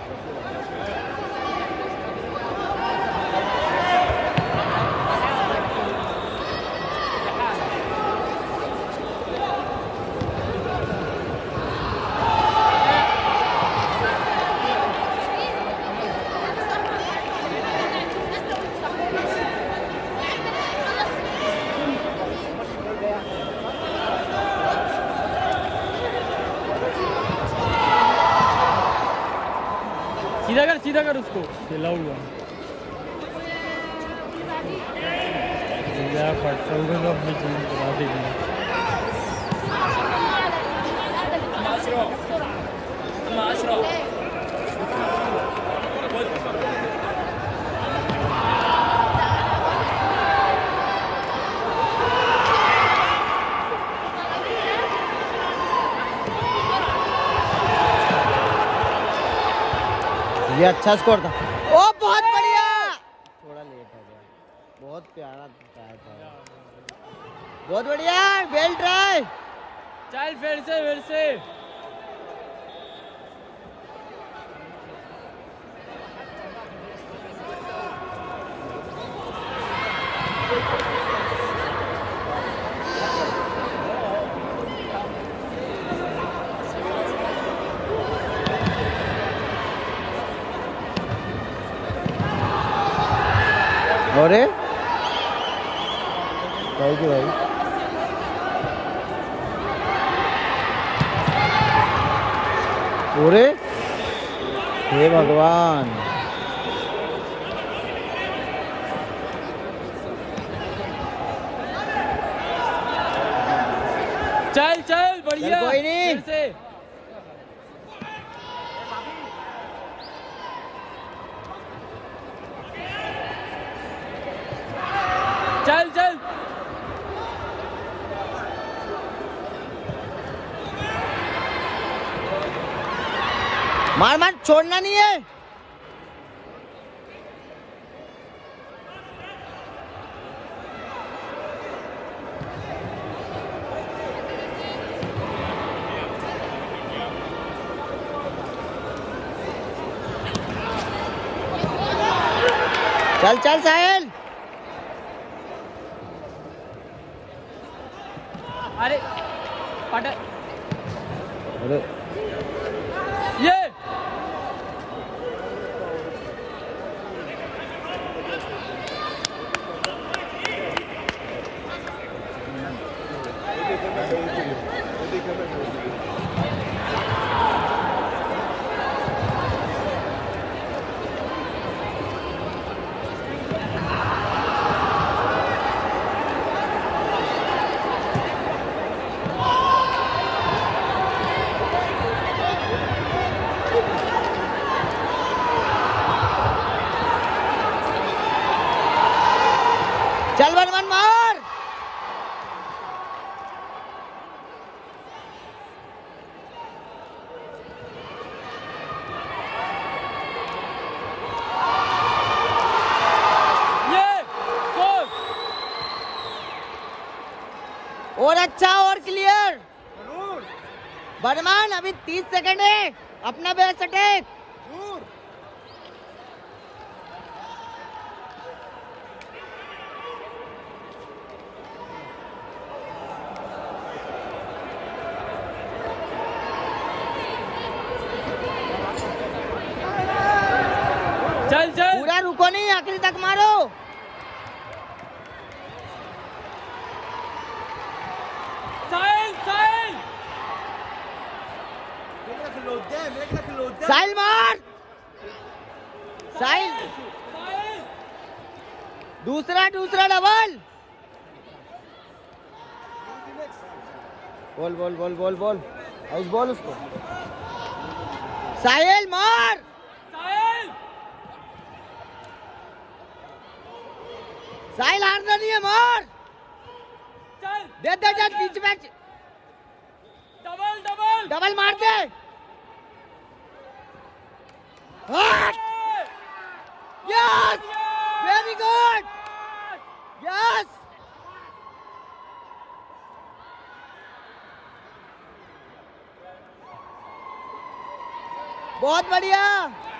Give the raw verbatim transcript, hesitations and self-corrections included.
सीधा कर सीधा कर उसको हिला हुआ अपनी चीज करा देगी। ये अच्छा स्कोर था। ओ बहुत बढ़िया, थोड़ा लेट हो गया, बहुत प्यारा था, बहुत बढ़िया, वेल ट्राई। चल फिर से फिर से अरे भाई की भाई अरे हे भगवान, चल चल बढ़िया, कोई नहीं, फिर से चल चल मार मार, छोड़ना नहीं है। चल चल साहिल, अरे पटा, अरे ये चल बर्मन मार। ये गोल, और अच्छा और क्लियर बर्मन, अभी तीस सेकंड है, अपना बेस्ट अटैक। चल चल पूरा रुको नहीं, आखिरी तक मारो। साहिल साहिल साहिल मार, साहिल साहिल दूसरा दूसरा डबल। बोल बोल बोल बोल बोल आउट, बोल उसको। साहिल मार, साहिल साहिल हारना नहीं है, मार। चल दे दे दे, बीच में डबल डबल डबल मार दे। यस, वेरी गुड, यस, बहुत बढ़िया।